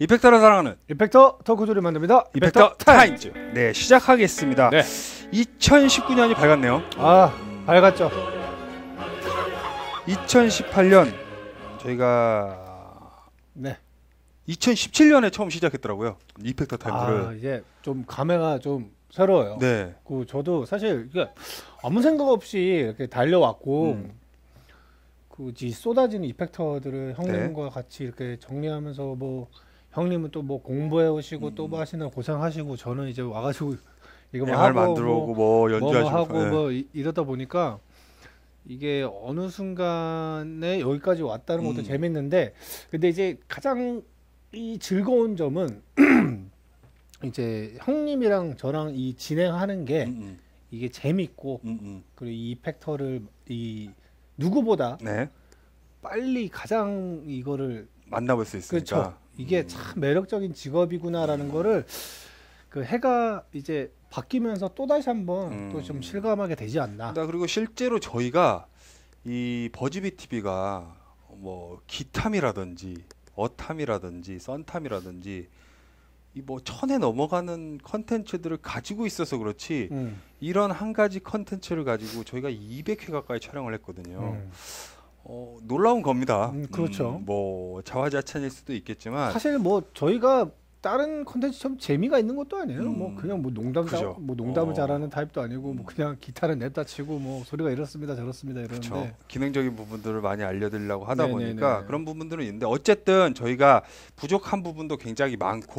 이펙터를 사랑하는 이펙터 덕후들이 만듭니다. 이펙터 타임즈. 네, 시작하겠습니다. 네. 2019년이 밝았네요. 아, 밝았죠. 2018년 저희가 네. 2017년에 처음 시작했더라고요. 이펙터 타임즈를. 아, 이제 좀 감회가 좀 새로워요. 네. 저도 사실 이게 아무 생각 없이 이렇게 달려왔고 이 쏟아지는 이펙터들을 형님과 같이 이렇게 정리하면서 뭐 형님은 또 뭐 공부해 오시고 또 뭐 하시는 고생하시고 저는 이제 와가지고 이거 뭐 영화를 하고 만들어 오고 뭐 연주하시고 하고 네. 뭐 이러다 보니까 이게 어느 순간에 여기까지 왔다는 것도 재밌는데, 근데 이제 가장 이 즐거운 점은 이제 형님이랑 저랑 이 진행하는 게 이게 재밌고 그리고 이 이펙터를 이 누구보다 네. 빨리 가장 이거를 만나볼 수 있으니까. 그렇죠. 이게 참 매력적인 직업이구나라는 거를 그 해가 이제 바뀌면서 또 다시 한번 또 좀 실감하게 되지 않나. 그리고 실제로 저희가 이 버즈비 TV가 뭐 기탐이라든지 어탐이라든지 썬탐이라든지 이 뭐 1000에 넘어가는 컨텐츠들을 가지고 있어서 그렇지 이런 한 가지 컨텐츠를 가지고 저희가 200회 가까이 촬영을 했거든요. 놀라운 겁니다. 그렇죠. 뭐 자화자찬일 수도 있겠지만 사실 뭐 저희가 다른 컨텐츠처럼 재미가 있는 것도 아니에요. 뭐 그냥 뭐 그죠. 농담을 잘하는 타입도 아니고 뭐 그냥 기타를 냈다 치고 뭐 소리가 이렇습니다 저렇습니다 이러는데 그쵸. 기능적인 부분들을 많이 알려드리려고 하다 네네네. 보니까 그런 부분들은 있는데 어쨌든 저희가 부족한 부분도 굉장히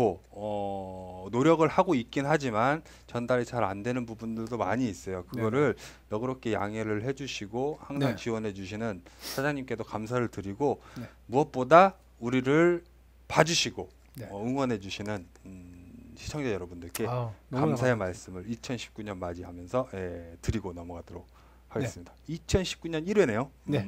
많고 노력을 하고 있긴 하지만 전달이 잘 안 되는 부분들도 많이 있어요. 그거를 너그럽게 양해를 해주시고 항상 네. 지원해주시는 사장님께도 감사를 드리고 네. 무엇보다 우리를 봐주시고 네. 응원해주시는 시청자 여러분들께 너무 감사의 말씀을 2019년 맞이하면서 드리고 넘어가도록 하겠습니다. 2019년 1회네요. 네.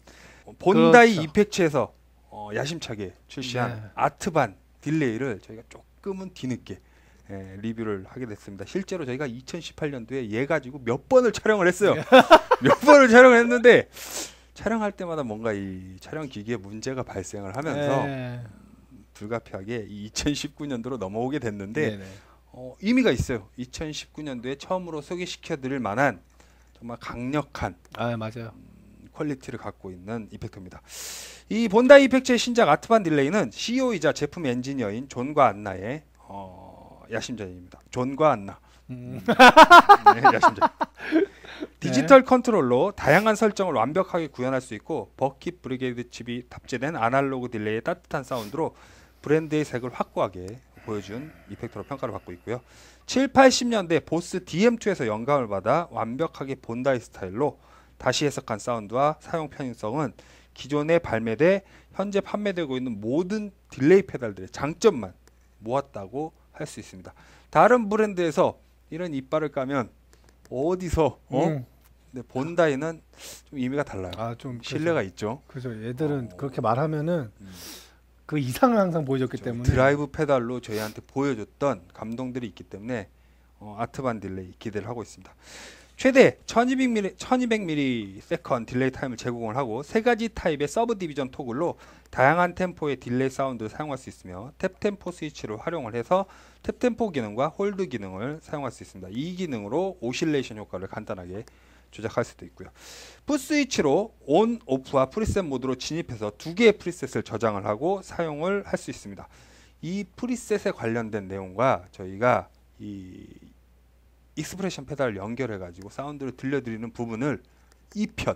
본다이 그렇죠. 이펙츠에서 야심차게 출시한 네. 아트반 딜레이를 저희가 조금은 뒤늦게 리뷰를 하게 됐습니다. 실제로 저희가 2018년도에 얘 가지고 몇 번을 촬영을 했어요. 몇 번을 촬영을 했는데 촬영할 때마다 뭔가 이 촬영 기기에 문제가 발생을 하면서 네. 불가피하게 2019년도로 넘어오게 됐는데 네네. 의미가 있어요. 2019년도에 처음으로 소개시켜드릴 만한 정말 강력한 맞아요. 퀄리티를 갖고 있는 이펙터입니다. 이 본다이 이펙츠의 신작 아트반 딜레이는 CEO이자 제품 엔지니어인 존과 안나의 야심작입니다. 존과 안나. 네, 야심작. 디지털 컨트롤로 다양한 설정을 완벽하게 구현할 수 있고 버킷 브리게이드 칩이 탑재된 아날로그 딜레이의 따뜻한 사운드로 브랜드의 색을 확고하게 보여준 이펙터로 평가를 받고 있고요. 7, 80년대 보스 DM2에서 영감을 받아 완벽하게 본다이 스타일로 다시 해석한 사운드와 사용 편의성은 기존에 발매돼 현재 판매되고 있는 모든 딜레이 페달들의 장점만 모았다고 할 수 있습니다. 다른 브랜드에서 이런 이빨을 까면 어디서 근데 본다이는 좀 의미가 달라요. 좀 신뢰가 있죠. 그죠. 얘들은 그렇게 말하면은 그 이상을 항상 보여줬기 때문에 드라이브 페달로 저희한테 보여줬던 감동들이 있기 때문에 아트반 딜레이 기대를 하고 있습니다. 최대 1200mm 세컨 딜레이 타임을 제공을 하고 세 가지 타입의 서브 디비전 토글로 다양한 템포의 딜레이 사운드를 사용할 수 있으며 탭템포 스위치를 활용을 해서 탭템포 기능과 홀드 기능을 사용할 수 있습니다. 이 기능으로 오실레이션 효과를 간단하게 조작할 수도 있고요. 풋스위치로 온, 오프와 프리셋 모드로 진입해서 두 개의 프리셋을 저장을 하고 사용을 할 수 있습니다. 이 프리셋에 관련된 내용과 저희가 이 익스프레션 페달을 연결해 가지고 사운드를 들려드리는 부분을 2편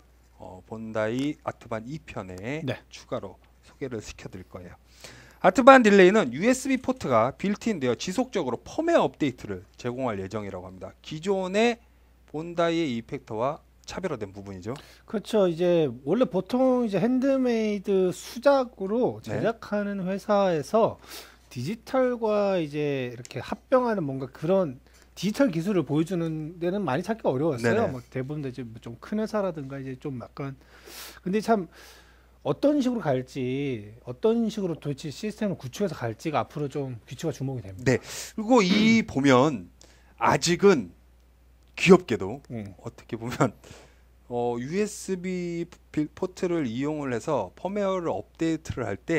본다이 아트반 2편에 추가로 소개를 시켜드릴 거예요. 아트반 딜레이는 USB 포트가 빌트인되어 지속적으로 펌웨어 업데이트를 제공할 예정이라고 합니다. 기존의 본다이의 이펙터와 차별화된 부분이죠. 그렇죠. 이제 원래 보통 이제 핸드메이드 수작으로 제작하는 회사에서 디지털과 이제 이렇게 합병하는 뭔가 그런 디지털 기술을 보여주는 데는 많이 찾기 어려웠어요. 뭐 대부분 이제 좀 큰 회사라든가 이제 좀 약간 근데 참 어떤 식으로 갈지 어떤 식으로 도대체 시스템을 구축해서 갈지가 앞으로 좀 귀추가 주목이 됩니다. 네. 그리고 이 보면 아직은 귀엽게도 어떻게 보면 USB 포트를 이용을 해서 펌웨어를 업데이트를 할 때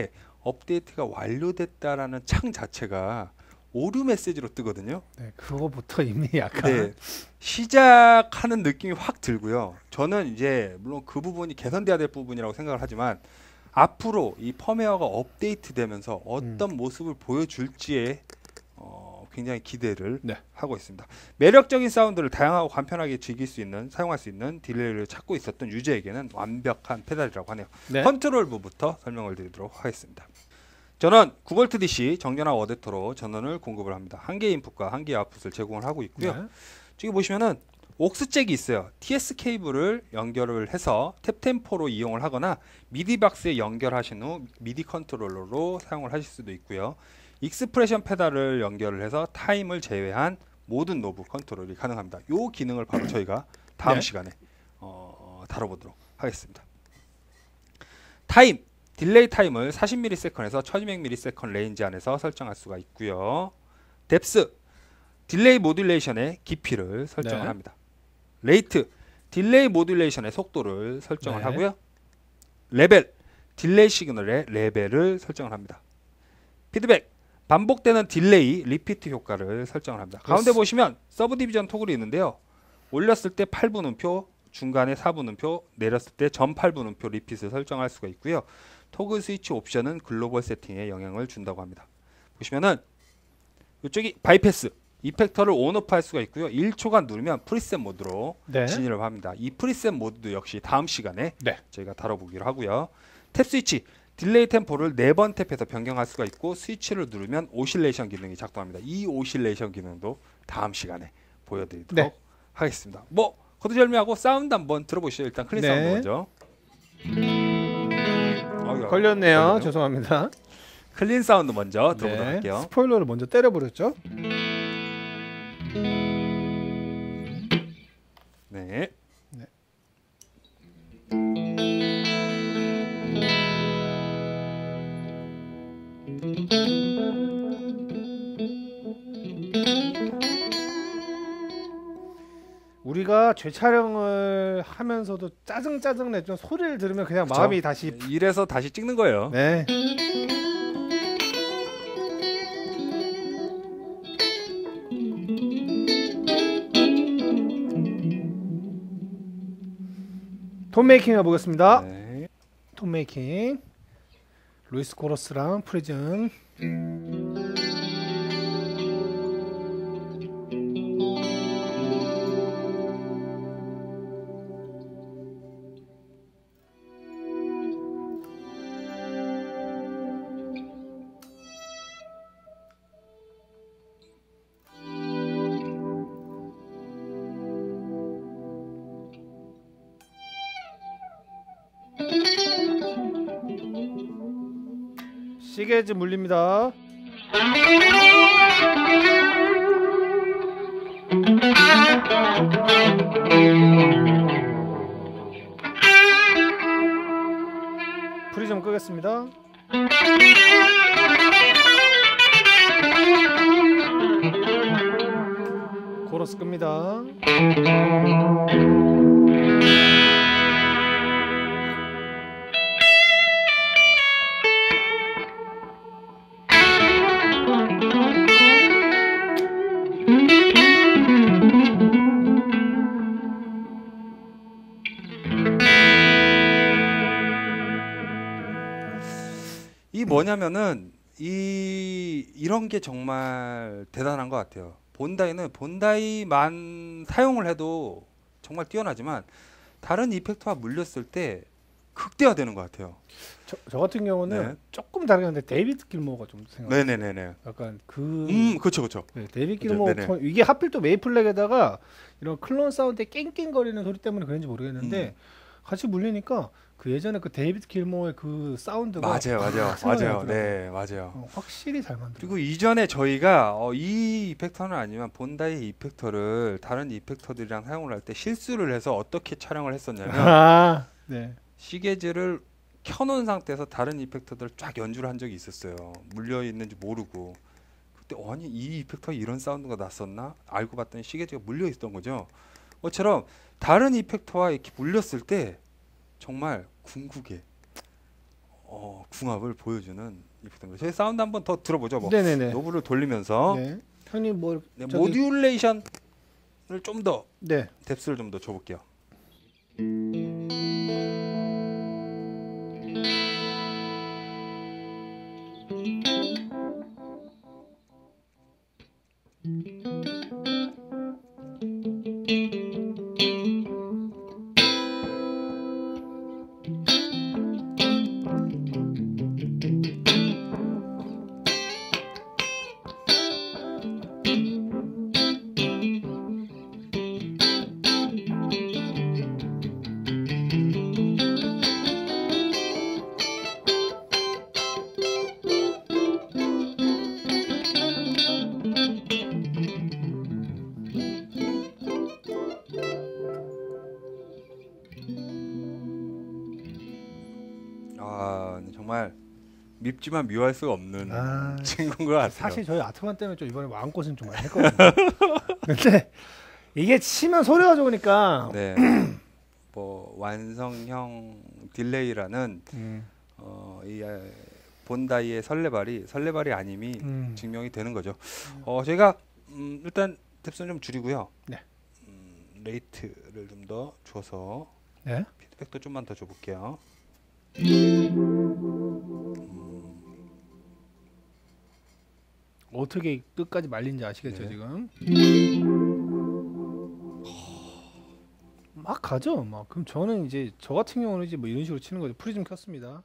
업데이트가 완료됐다라는 창 자체가 오류 메시지로 뜨거든요. 네, 그거부터 이미 약간 네, 시작하는 느낌이 확 들고요. 저는 이제 물론 그 부분이 개선돼야 될 부분이라고 생각을 하지만 앞으로 이 펌웨어가 업데이트되면서 어떤 모습을 보여줄지에 굉장히 기대를 네. 하고 있습니다. 매력적인 사운드를 다양하고 간편하게 즐길 수 있는, 사용할 수 있는 딜레이를 찾고 있었던 유저에게는 완벽한 페달이라고 하네요. 네. 컨트롤부부터 설명을 드리도록 하겠습니다. 전원 9V DC 정전화 어댑터로 전원을 공급을 합니다. 한 개의 인풋과 한 개의 아웃풋을 제공을 하고 있고요. 네. 저기 보시면은 옥스 잭이 있어요. TS 케이블을 연결을 해서 탭템포로 이용을 하거나 미디 박스에 연결하신 후 미디 컨트롤러로 사용을 하실 수도 있고요. 익스프레션 페달을 연결을 해서 타임을 제외한 모든 노브 컨트롤이 가능합니다. 이 기능을 바로 저희가 다음 네. 시간에 다뤄보도록 하겠습니다. 타임, 딜레이 타임을 40ms에서 1200ms 레인지 안에서 설정할 수가 있고요. 뎁스, 딜레이 모듈레이션의 깊이를 설정을 네. 합니다. 레이트, 딜레이 모듈레이션의 속도를 설정을 네. 하고요. 레벨, 딜레이 시그널의 레벨을 설정을 합니다. 피드백, 반복되는 딜레이, 리피트 효과를 설정을 합니다. 가운데 보시면 서브 디비전 토글이 있는데요. 올렸을 때 8분음표, 중간에 4분음표, 내렸을 때 전 8분음표 리핏을 설정할 수가 있고요. 토글 스위치 옵션은 글로벌 세팅에 영향을 준다고 합니다. 보시면은 이쪽이 바이패스, 이펙터를 온오프 할 수가 있고요. 1초간 누르면 프리셋 모드로 네. 진입을 합니다. 이 프리셋 모드도 역시 다음 시간에 네. 저희가 다뤄보기로 하고요. 탭 스위치, 딜레이 템포를 4번 탭해서 변경할 수가 있고 스위치를 누르면 오실레이션 기능이 작동합니다. 이 오실레이션 기능도 다음 시간에 보여드리도록 네. 하겠습니다. 뭐 거두절미하고 사운드 한번 들어보시죠. 일단 클린 네. 사운드 먼저. 걸렸네요. 걸렸네요. 죄송합니다. 클린 사운드 먼저 들어보도록 네. 할게요. 스포일러를 먼저 때려버렸죠. 네. 네. 우리가 재촬영을 하면서도 짜증 냈던 소리를 들으면 그냥 그쵸? 마음이 다시 이래서 다시 찍는 거예요. 네. 톤 메이킹 해보겠습니다. 네. 톤 메이킹 루이스 코러스랑 프리즘. 시계즈 물립니다. 프리즘 끄겠습니다. 코러스 끕니다. 이 뭐냐면은 이런 게 정말 대단한 것 같아요. 본다이는 본다이만 사용을 해도 정말 뛰어나지만 다른 이펙터와 물렸을 때 극대화되는 것 같아요. 저 같은 경우는 네. 조금 다르긴 한데 데이비드 길모어가 좀 생각. 네네네네. 약간 그 그렇죠, 그렇죠. 네, 데이비드 그죠, 길모어 네네. 톤, 이게 하필 또 메이플렉에다가 이런 클론 사운드에 낑낑거리는 소리 때문에 그런지 모르겠는데 같이 물리니까 그 예전에 그 데이비드 길모어의 그 사운드가 맞아요, 맞아요, 생각이 맞아요. 나더라고요. 네, 맞아요. 확실히 잘 만들어. 그리고 이전에 저희가 이 이펙터는 아니면 본다이 이펙터를 다른 이펙터들이랑 사용을 할 때 실수를 해서 어떻게 촬영을 했었냐면 아, 네. 시계즈를 켜놓은 상태에서 다른 이펙터들을 쫙 연주를 한 적이 있었어요. 물려 있는지 모르고 그때 아니 이 이펙터가 이런 사운드가 났었나? 알고 봤더니 시계즈가 물려 있던 거죠. 그처럼 다른 이펙터와 이렇게 물렸을 때 정말 궁극의 궁합을 보여주는 이펙트입니다. 저희 사운드 한번 더 들어보죠. 뭐 네네네. 노브를 돌리면서 네. 형님 뭐 네, 저기- 모듈레이션을 좀 더 네. 뎁스를 좀 더 줘볼게요. 정말 밉지만 미워할 수가 없는 친구인 것 같아요. 사실 저희 아트만 때문에 좀 이번에 마음고생 좀 많이 했거든요. 근데 이게 치면 소리가 좋으니까 네. 뭐 완성형 딜레이라는 이 본다이의 설레발이 아님이 증명이 되는 거죠. 저희가 일단 뎁스는 좀 줄이고요. 네. 레이트를 좀 더 줘서 네. 피드백도 좀만 더 줘볼게요. 어떻게 끝까지 말린지 아시겠죠? 네. 지금 막 가죠. 막 그럼 저는 이제 저 같은 경우는 이제 뭐 이런 식으로 치는 거죠. 프리즘 켰습니다.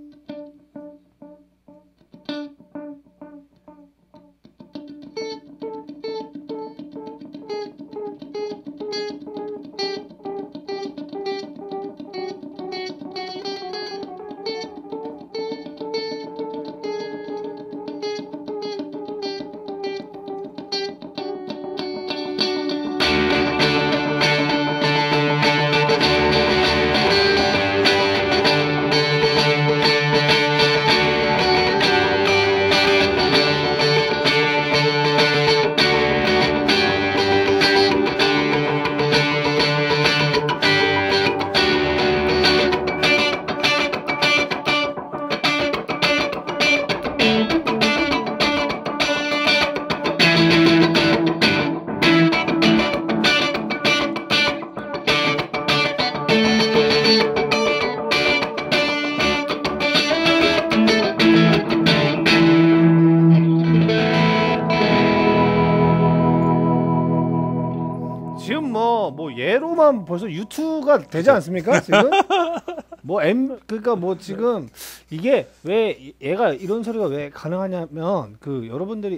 지금 뭐 얘로만 벌써 U2가 되지 않습니까? 지금 뭐 그러니까 뭐 지금 이게 왜 얘가 이런 소리가 왜 가능하냐면 그 여러분들이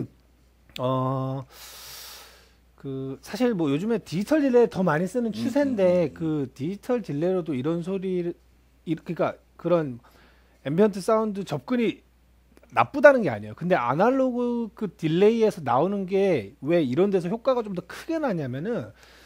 그 사실 뭐 요즘에 디지털 딜레이 더 많이 쓰는 추세인데 그 디지털 딜레이로도 이런 소리 그러니까 그런 앰비언트 사운드 접근이 나쁘다는 게 아니에요. 근데 아날로그 그 딜레이에서 나오는 게 왜 이런 데서 효과가 좀 더 크게 나냐면은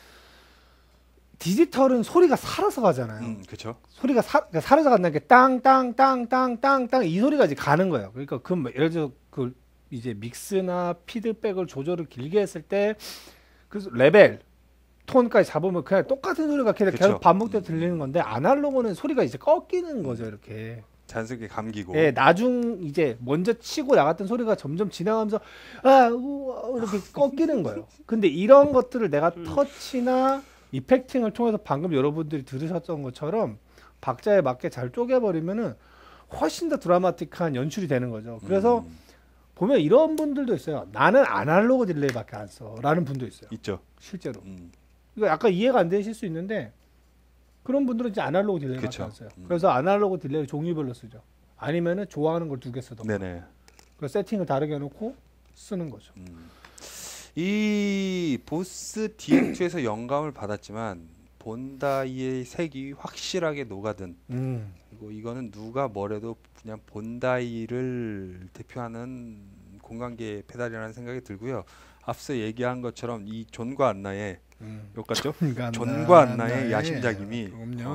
디지털은 소리가 살아서 가잖아요. 그렇죠. 소리가 그러니까 살아서 간다는 게 땅땅땅땅땅땅 이 소리가 이제 가는 거예요. 그러니까 그 예를 들어 그 이제 믹스나 피드백을 조절을 길게 했을 때 그 레벨 톤까지 잡으면 그냥 똑같은 소리가 계속 그쵸. 반복돼서 들리는 건데 아날로그는 소리가 이제 꺾이는 거죠. 이렇게. 자연스럽게 감기고. 예, 나중 이제 먼저 치고 나갔던 소리가 점점 지나가면서 아, 우와, 이렇게 꺾이는 거예요. 근데 이런 것들을 내가 터치나 이펙팅을 통해서 방금 여러분들이 들으셨던 것처럼 박자에 맞게 잘 쪼개버리면은 훨씬 더 드라마틱한 연출이 되는 거죠. 그래서 보면 이런 분들도 있어요. 나는 아날로그 딜레이밖에 안 써라는 분도 있어요. 있죠. 실제로. 이거 약간 이해가 안 되실 수 있는데 그런 분들은 이제 아날로그 딜레이밖에 그쵸. 안 써요. 그래서 아날로그 딜레이 종류별로 쓰죠. 아니면은 좋아하는 걸 2개 쓰던가. 네네. 그래서 세팅을 다르게 해놓고 쓰는 거죠. 이 보스 DX2에서 영감을 받았지만 본다이의 색이 확실하게 녹아든 그리고 이거는 누가 뭐래도 그냥 본다이를 대표하는 공간계 페달이라는 생각이 들고요. 앞서 얘기한 것처럼 이 존과 안나의 욕 같죠? 존과 안나의 야심작임이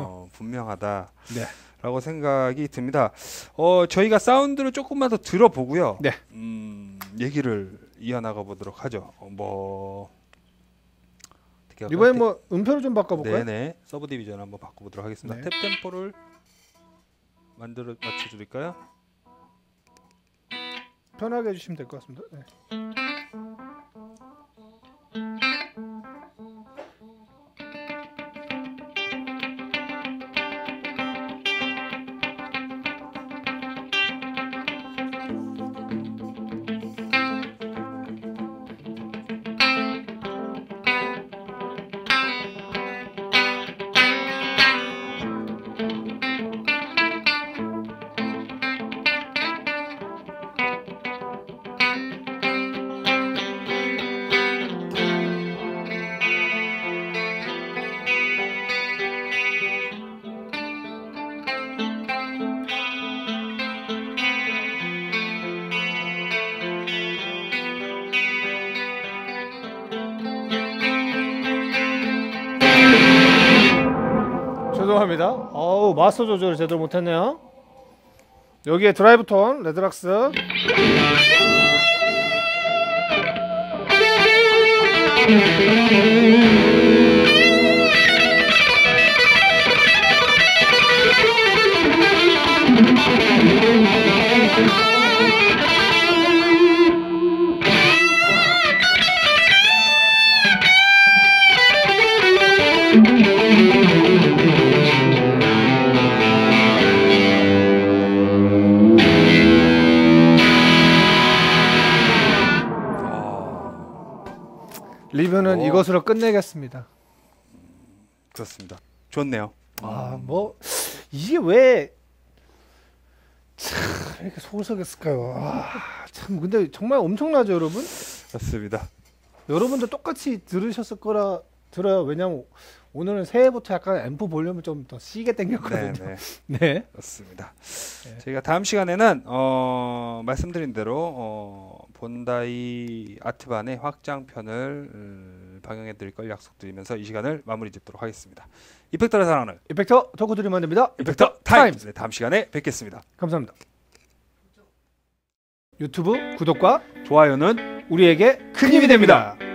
분명하다라고 생각이 듭니다. 저희가 사운드를 조금만 더 들어보고요. 네. 얘기를 이어나가 보도록 하죠. 어떻게 할까요? 이번에 뭐 음표를 좀 바꿔볼까요? 네네. 서브 디비전 한번 바꿔보도록 하겠습니다. 네. 탭 템포를 맞춰드릴까요? 편하게 해주시면 될 것 같습니다. 네. 죄송합니다. 어우, 마스터 조절을 제대로 못했네요. 여기에 드라이브 톤 레드락스. 리뷰는 이것으로 끝내겠습니다. 그렇습니다. 좋네요. 뭐 이게 왜 참 이렇게 소설했을까요? 참 근데 정말 엄청나죠, 여러분? 맞습니다. 여러분도 똑같이 들으셨을 거라 들어요. 왜냐면 오늘은 새해부터 약간 앰프 볼륨을 좀 더 시게 당겼거든요. 네, 네. 맞습니다. 네. 저희가 다음 시간에는 말씀드린 대로 본다이 아트반의 확장편을 방영해 드릴 걸 약속드리면서 이 시간을 마무리 짓도록 하겠습니다. 이펙터를 사랑하는 이펙터 덕후들이 만듭니다. 이펙터 타임. 네, 다음 시간에 뵙겠습니다. 감사합니다. 유튜브 구독과 좋아요는 우리에게 큰 힘이 됩니다.